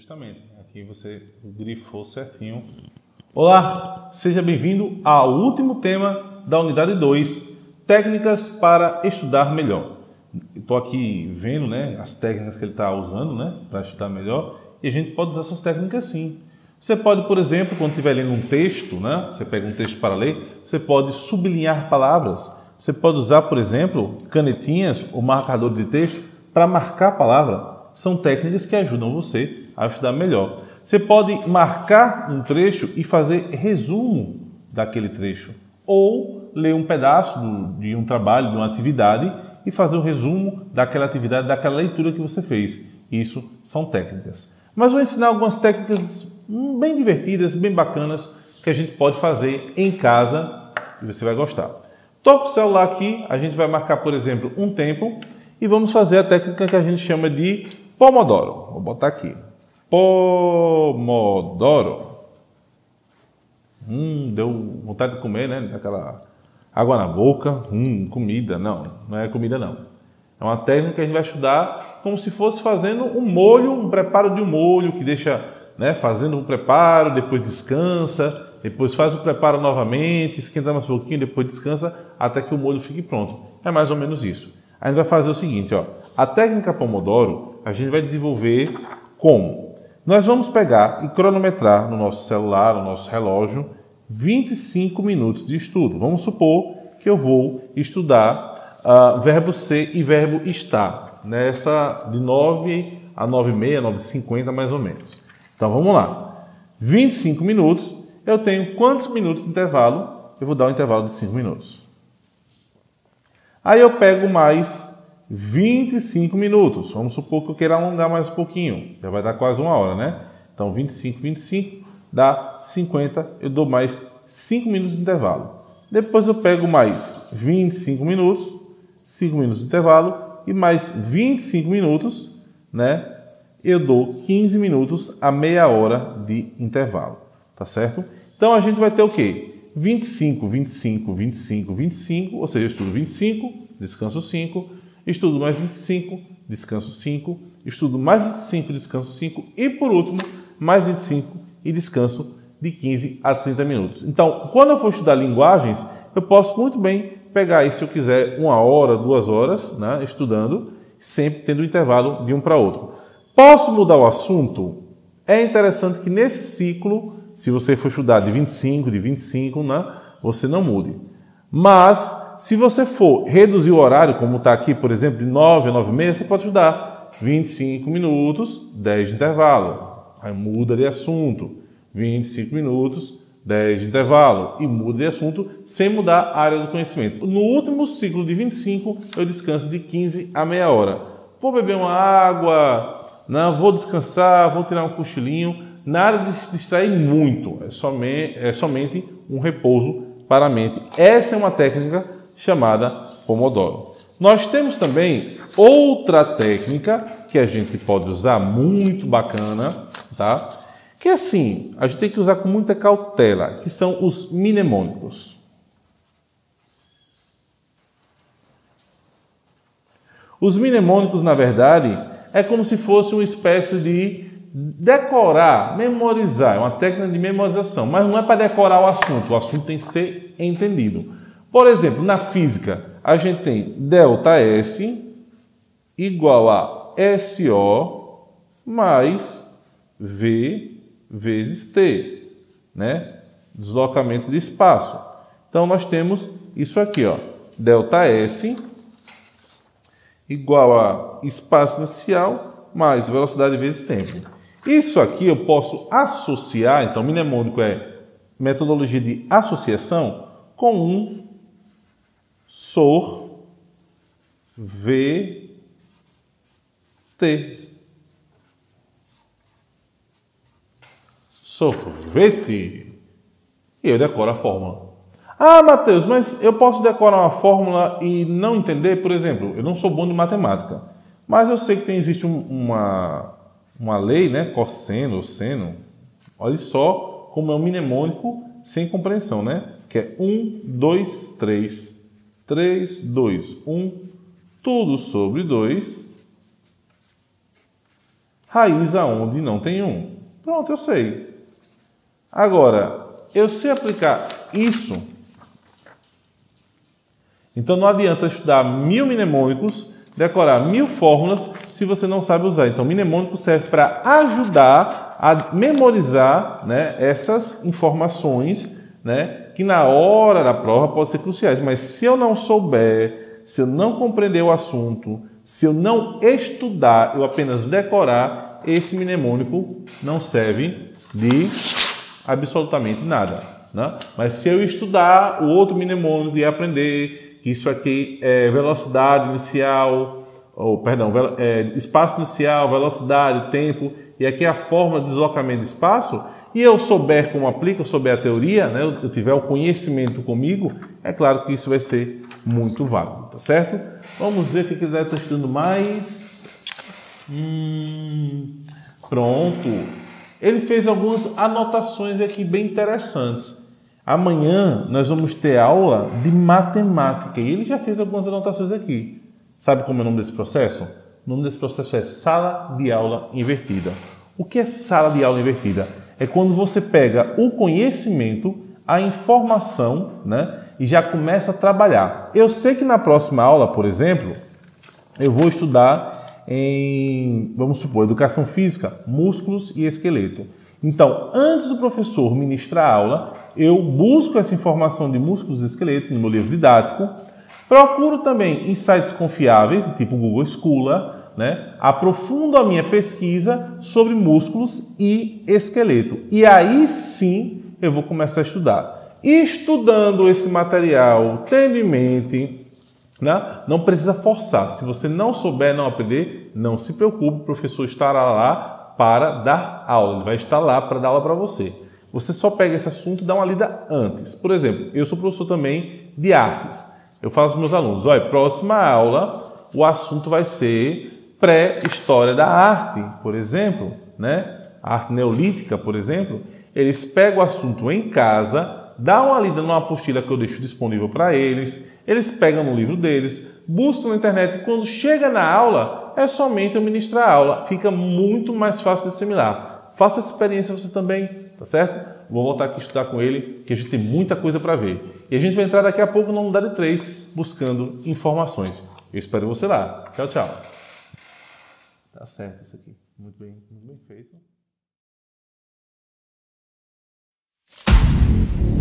justamente. Aqui você grifou certinho. Olá, seja bem-vindo ao último tema da unidade 2, técnicas para estudar melhor. Estou aqui vendo, né, as técnicas que ele está usando, né, para estudar melhor, e a gente pode usar essas técnicas sim. Você pode, por exemplo, quando estiver lendo um texto, né, você pega um texto para ler, você pode sublinhar palavras. Você pode usar, por exemplo, canetinhas ou marcador de texto para marcar a palavra. São técnicas que ajudam você a estudar melhor. Você pode marcar um trecho e fazer resumo daquele trecho. Ou ler um pedaço de um trabalho, de uma atividade e fazer o resumo daquela atividade, daquela leitura que você fez. Isso são técnicas. Mas vou ensinar algumas técnicas bem divertidas, bem bacanas, que a gente pode fazer em casa e você vai gostar. Toca o celular aqui, a gente vai marcar, por exemplo, um tempo e vamos fazer a técnica que a gente chama de Pomodoro. Vou botar aqui. Pomodoro. Deu vontade de comer, né? Daquela água na boca. Comida. Não, não é comida não. É uma técnica que a gente vai estudar como se fosse fazendo um molho, um preparo de um molho, que deixa, né, fazendo um preparo, depois descansa, depois faz o preparo novamente, esquenta mais um pouquinho, depois descansa, até que o molho fique pronto. É mais ou menos isso. A gente vai fazer o seguinte, ó. A técnica Pomodoro a gente vai desenvolver como? Nós vamos pegar e cronometrar no nosso celular, no nosso relógio, 25 minutos de estudo. Vamos supor que eu vou estudar verbo ser e verbo estar, nessa de 9 a 9h30, 9h50 mais ou menos. Então vamos lá. 25 minutos, eu tenho quantos minutos de intervalo? Eu vou dar um intervalo de 5 minutos. Aí eu pego mais 25 minutos. Vamos supor que eu queira alongar mais um pouquinho. Já vai dar quase uma hora, né? Então 25 dá 50. Eu dou mais 5 minutos de intervalo. Depois eu pego mais 25 minutos, 5 minutos de intervalo e mais 25 minutos, né? Eu dou 15 minutos a meia hora de intervalo. Tá certo? Então a gente vai ter o quê? 25, 25, 25, 25, ou seja, eu estudo 25, descanso 5, estudo mais 25, descanso 5, estudo mais 25, descanso 5 e, por último, mais 25 e descanso de 15 a 30 minutos. Então, quando eu for estudar linguagens, eu posso muito bem pegar isso, se eu quiser, 1 hora, 2 horas, né, estudando, sempre tendo um intervalo de um para outro. Posso mudar o assunto? É interessante que nesse ciclo, se você for estudar de 25, né, você não mude. Mas, se você for reduzir o horário, como está aqui, por exemplo, de 9 a 9h30, você pode estudar 25 minutos, 10 de intervalo. Aí muda de assunto. 25 minutos, 10 de intervalo. E muda de assunto sem mudar a área do conhecimento. No último ciclo de 25, eu descanso de 15 a meia hora. Vou beber uma água, não, vou descansar, vou tirar um cochilinho. Nada de se distrair muito, é somente um repouso para a mente. Essa é uma técnica chamada Pomodoro. Nós temos também outra técnica que a gente pode usar, muito bacana, tá? Que assim, a gente tem que usar com muita cautela, que são os mnemônicos. Os mnemônicos, na verdade, é como se fosse uma espécie de decorar, memorizar, é uma técnica de memorização, mas não é para decorar o assunto tem que ser entendido. Por exemplo, na física, a gente tem ΔS igual a SO mais V vezes T, né? Deslocamento de espaço. Então, nós temos isso aqui, ó, ΔS igual a espaço inicial mais velocidade vezes tempo. Isso aqui eu posso associar, então mnemônico é metodologia de associação, com um sorvete. Sorvete. E eu decoro a fórmula. Ah, Matheus, mas eu posso decorar uma fórmula e não entender? Por exemplo, eu não sou bom de matemática, mas eu sei que existe uma lei, né? Cosseno, seno. Olha só como é um mnemônico sem compreensão, né? Que é 1, 2, 3, 3, 2, 1, tudo sobre 2, Raiz aonde não tem 1. Pronto, eu sei. Agora, eu sei aplicar isso. Então não adianta estudar 1000 mnemônicos, decorar 1000 fórmulas, se você não sabe usar. Então, mnemônico serve para ajudar a memorizar, né, essas informações, né, que na hora da prova podem ser cruciais. Mas se eu não souber, se eu não compreender o assunto, se eu não estudar, eu apenas decorar, esse mnemônico não serve de absolutamente nada, né? Mas se eu estudar o outro mnemônico e aprender que isso aqui é velocidade inicial, espaço inicial, velocidade, tempo, e aqui é a forma de deslocamento de espaço, e eu souber como aplica, eu souber a teoria, né, eu tiver o conhecimento comigo, é claro que isso vai ser muito válido, tá certo? Vamos ver o que ele deve estar estudando mais. Pronto. Ele fez algumas anotações aqui bem interessantes. Amanhã nós vamos ter aula de matemática e ele já fez algumas anotações aqui. Sabe como é o nome desse processo? O nome desse processo é sala de aula invertida. O que é sala de aula invertida? É quando você pega o conhecimento, a informação, né, e já começa a trabalhar. Eu sei que na próxima aula, por exemplo, eu vou estudar em, vamos supor, educação física, músculos e esqueleto. Então, antes do professor ministrar a aula, eu busco essa informação de músculos e esqueleto no meu livro didático, procuro também em sites confiáveis, tipo Google Scholar, né? Aprofundo a minha pesquisa sobre músculos e esqueleto. E aí sim eu vou começar a estudar. Estudando esse material, tendo em mente, né? Não precisa forçar. Se você não souber, não aprender, não se preocupe, o professor estará lá para dar aula. Ele vai estar lá para dar aula para você. Você só pega esse assunto e dá uma lida antes. Por exemplo, eu sou professor também de artes. Eu falo para os meus alunos, olha, próxima aula, o assunto vai ser pré-história da arte, por exemplo, né? Arte neolítica, por exemplo. Eles pegam o assunto em casa, dão uma lida numa apostila que eu deixo disponível para eles, eles pegam no livro deles, buscam na internet e quando chega na aula, é somente eu ministrar a aula. Fica muito mais fácil de assimilar. Faça essa experiência você também, tá certo? Vou voltar aqui a estudar com ele, que a gente tem muita coisa para ver. E a gente vai entrar daqui a pouco no Unidade 3, buscando informações. Eu espero você lá. Tchau, tchau. Tá certo isso aqui. Muito bem feito.